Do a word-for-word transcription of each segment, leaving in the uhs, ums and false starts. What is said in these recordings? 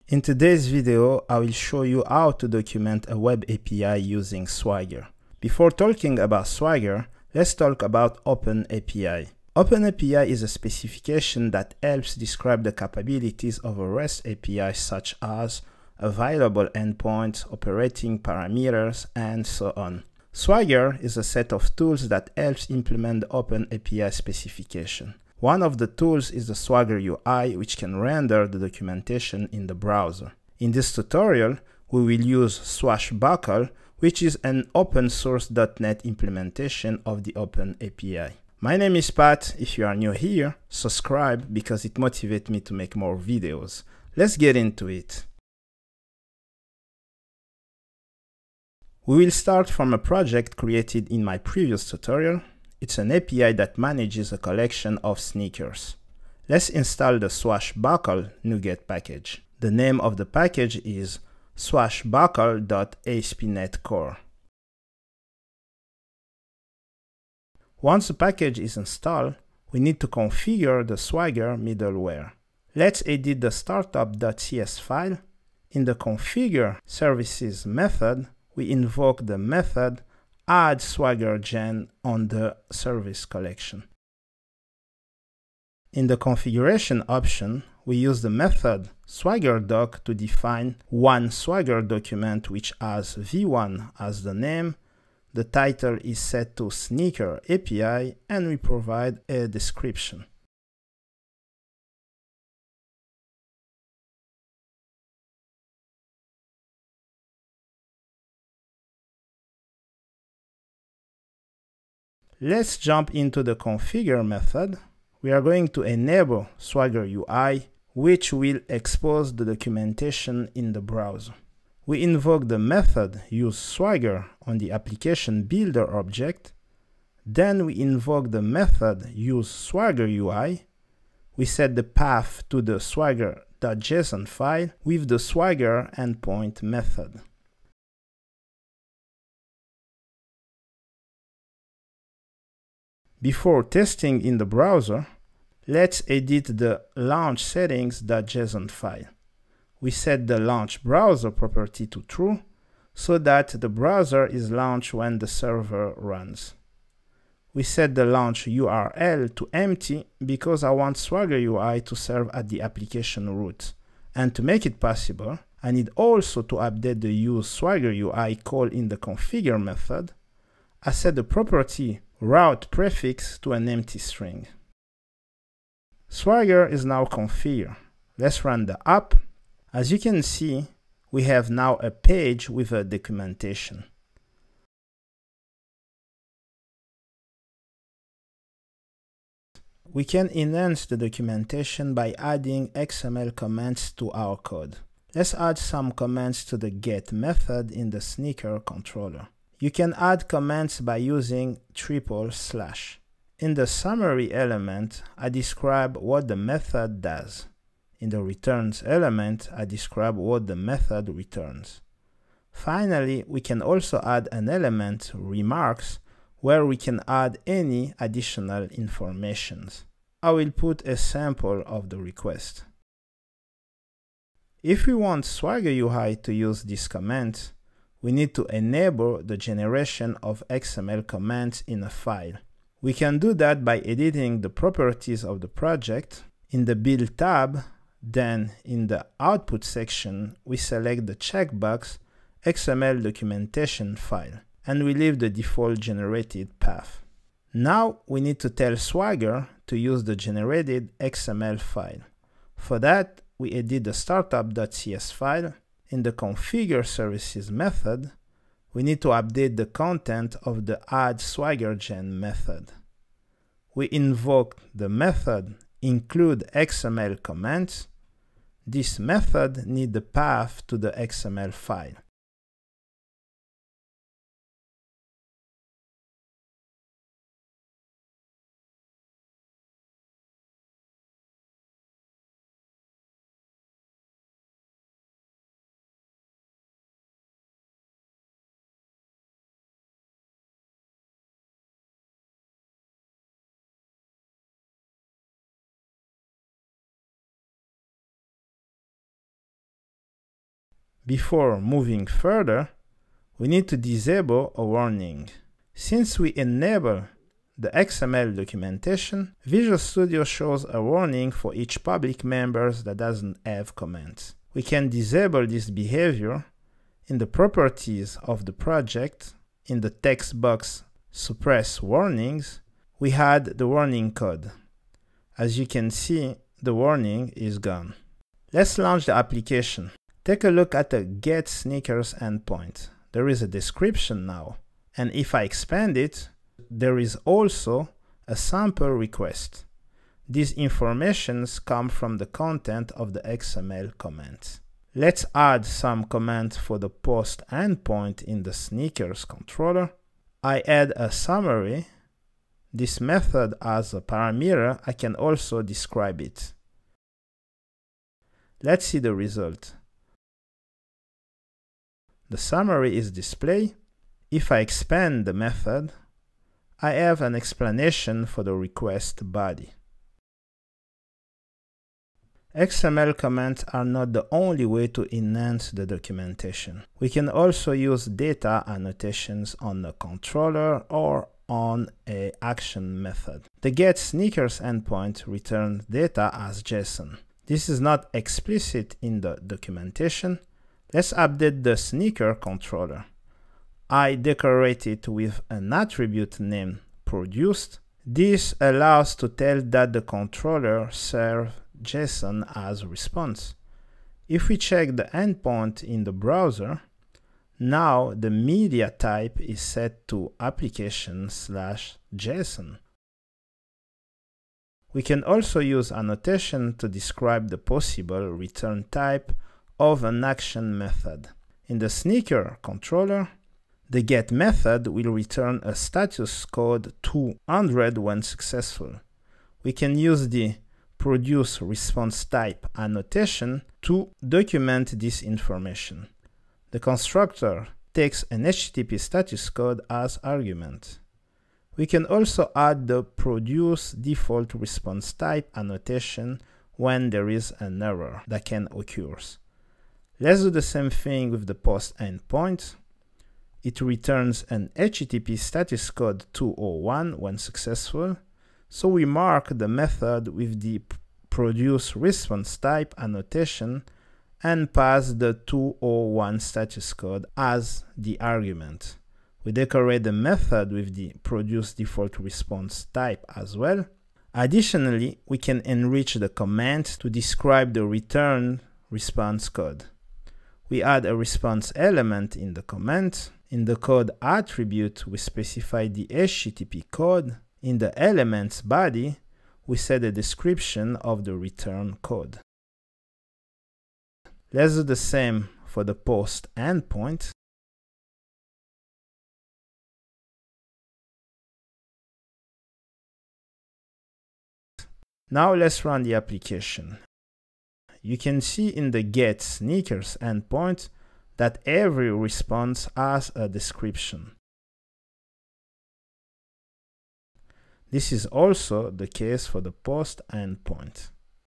In today's video, I will show you how to document a web A P I using Swagger. Before talking about Swagger, let's talk about OpenAPI. OpenAPI is a specification that helps describe the capabilities of a REST A P I, such as available endpoints, operating parameters, and so on. Swagger is a set of tools that helps implement the OpenAPI specification. One of the tools is the Swagger U I, which can render the documentation in the browser. In this tutorial, we will use Swashbuckle, which is an open source dot net implementation of the OpenAPI. My name is Pat. If you are new here, subscribe because it motivates me to make more videos. Let's get into it. We will start from a project created in my previous tutorial. It's an A P I that manages a collection of sneakers. Let's install the Swashbuckle NuGet package. The name of the package is swashbuckle dot A S P dot net core. Once the package is installed, we need to configure the Swagger middleware. Let's edit the startup dot C S file. In the configure services method, we invoke the method add Swagger gen on the service collection. In the configuration option, we use the method swaggerDoc to define one Swagger document which has v one as the name, the title is set to Sneaker A P I, and we provide a description. Let's jump into the configure method. We are going to enable Swagger U I, which will expose the documentation in the browser. We invoke the method useSwagger on the application builder object. Then we invoke the method useSwaggerUI. We set the path to the swagger dot J S O N file with the Swagger endpoint method. Before testing in the browser, let's edit the launch settings dot J S O N file. We set the launch browser property to true so that the browser is launched when the server runs. We set the launch U R L to empty because I want Swagger U I to serve at the application root. And to make it possible, I need also to update the use Swagger U I call in the configure method. I set the property route prefix to an empty string. Swagger is now configured. Let's run the app. As you can see, we have now a page with a documentation. We can enhance the documentation by adding X M L comments to our code. Let's add some comments to the get method in the sneaker controller. You can add comments by using triple slash. In the summary element, I describe what the method does. In the returns element, I describe what the method returns. Finally, we can also add an element, remarks, where we can add any additional informations. I will put a sample of the request. If we want Swagger U I to use this comment, we need to enable the generation of X M L comments in a file. We can do that by editing the properties of the project. In the Build tab, then in the Output section, we select the checkbox X M L documentation file, and we leave the default generated path. Now we need to tell Swagger to use the generated X M L file. For that, we edit the startup dot C S file. In the configure services method, we need to update the content of the add Swagger gen method. We invoke the method include X M L comments. This method needs the path to the X M L file. Before moving further, we need to disable a warning. Since we enable the X M L documentation, Visual Studio shows a warning for each public member that doesn't have comments. We can disable this behavior in the properties of the project. In the text box suppress warnings, we had the warning code. As you can see, the warning is gone. Let's launch the application. Take a look at the get sneakers endpoint. There is a description now, and if I expand it, there is also a sample request. These informations come from the content of the X M L comments. Let's add some comments for the post endpoint in the sneakers controller. I add a summary. This method has a parameter. I can also describe it. Let's see the result. The summary is displayed. If I expand the method, I have an explanation for the request body. X M L comments are not the only way to enhance the documentation. We can also use data annotations on the controller or on an action method. The get sneakers endpoint returns data as JSON. This is not explicit in the documentation. Let's update the sneaker controller. I decorate it with an attribute named produced. This allows to tell that the controller serves JSON as response. If we check the endpoint in the browser, now the media type is set to application slash JSON. We can also use annotation to describe the possible return type of an action method. In the sneaker controller, the get method will return a status code two hundred when successful. We can use the produce response type annotation to document this information. The constructor takes an H T T P status code as argument. We can also add the produce default response type annotation when there is an error that can occur. Let's do the same thing with the post endpoint. It returns an H T T P status code two oh one when successful, so we mark the method with the produce response type annotation and pass the two oh one status code as the argument. We decorate the method with the produce default response type as well. Additionally, we can enrich the command to describe the return response code. We add a response element in the comment. In the code attribute, we specify the H T T P code. In the elements body, we set a description of the return code. Let's do the same for the post endpoint. Now let's run the application. You can see in the get sneakers endpoint that every response has a description. This is also the case for the post endpoint.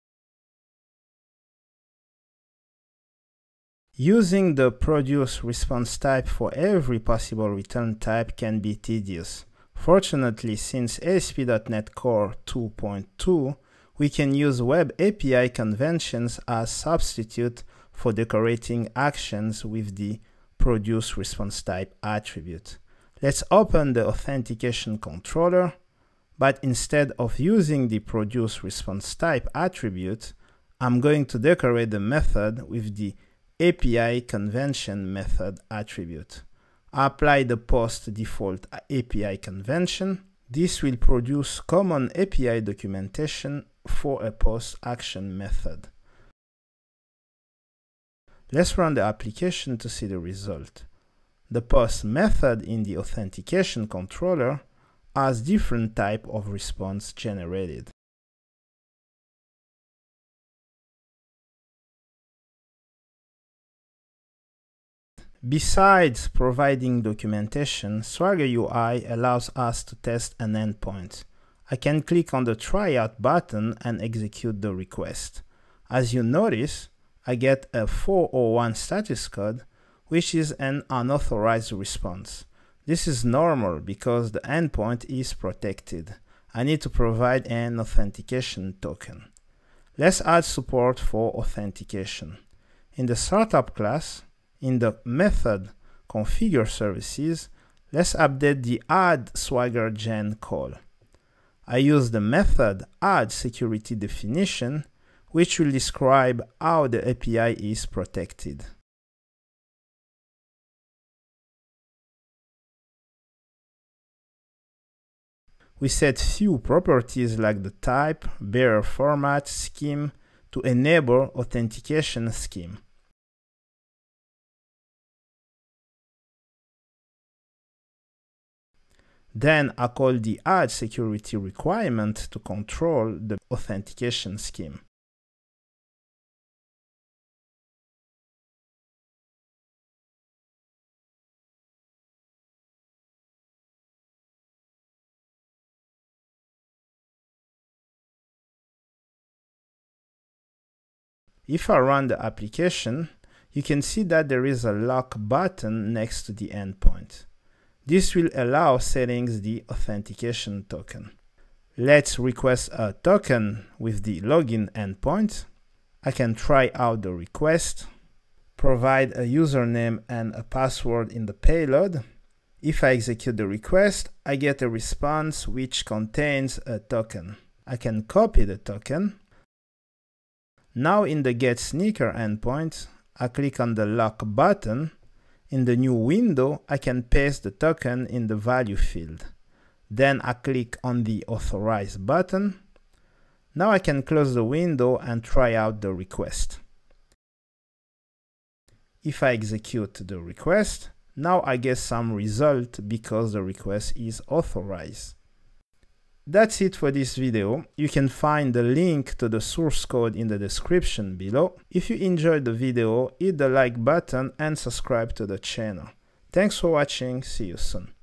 Using the produce response type for every possible return type can be tedious. Fortunately, since A S P dot NET Core two point two, we can use Web A P I conventions as substitute for decorating actions with the produce response type attribute. Let's open the authentication controller, but instead of using the produce response type attribute, I'm going to decorate the method with the A P I convention method attribute. I apply the post default A P I convention. This will produce common A P I documentation for a post action method. Let's run the application to see the result. The post method in the authentication controller has different type of response generated. Besides providing documentation, Swagger U I allows us to test an endpoint. I can click on the tryout button and execute the request. As you notice, I get a four oh one status code, which is an unauthorized response. This is normal because the endpoint is protected. I need to provide an authentication token. Let's add support for authentication. In the startup class, in the method configure services, let's update the add swagger gen call. I use the method add security definition, which will describe how the A P I is protected. We set few properties like the type, bearer format, scheme to enable authentication scheme. Then I call the add security requirement to control the authentication scheme. If I run the application, you can see that there is a lock button next to the endpoint. This will allow settings the authentication token. Let's request a token with the login endpoint. I can try out the request, provide a username and a password in the payload. If I execute the request, I get a response which contains a token. I can copy the token. Now in the Get Sneaker endpoint, I click on the lock button. In the new window, I can paste the token in the value field. Then I click on the Authorize button. Now I can close the window and try out the request. If I execute the request, now I get some result because the request is authorized. That's it for this video. You can find the link to the source code in the description below. If you enjoyed the video, hit the like button and subscribe to the channel. Thanks for watching. See you soon.